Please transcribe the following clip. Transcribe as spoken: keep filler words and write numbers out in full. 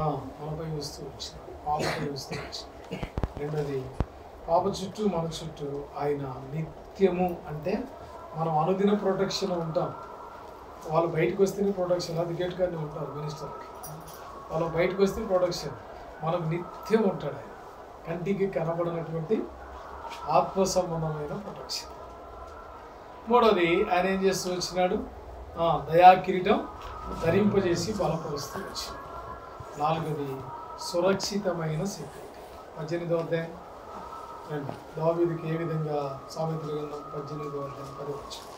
మనపై వస్తూ వచ్చినాడు, పాపపై వస్తూ వచ్చినాడు. రెండోది, పాప చుట్టూ మన చుట్టూ ఆయన నిత్యము, అంటే మనం అనుదిన ప్రొటెక్షన్ ఉంటాం. వాళ్ళు బయటకు వస్తేనే ప్రొటెక్షన్, అది గేట్గానే ఉంటారు మినిస్టర్కి. వాళ్ళు బయటకు వస్తే ప్రొటెక్షన్, మనకు నిత్యం ఉంటాడు ఆయన. కంటికి కనబడినటువంటి ఆత్మ సంబంధమైన ప్రొటెక్షన్. మూడోది, ఆయన ఏం చేస్తూ వచ్చినాడు? దయా కిరీటం ధరింపజేసి బలపరుస్తూ వచ్చినాడు. నాలుగోది, సురక్షితమైన సెక్యూరిటీ. పద్దెనిమిదో అధ్యాయం రండి, దావీదుకి ఏ విధంగా సామెతల గ్రంథం పద్దెనిమిదో అధ్యాయం పది వచ్చి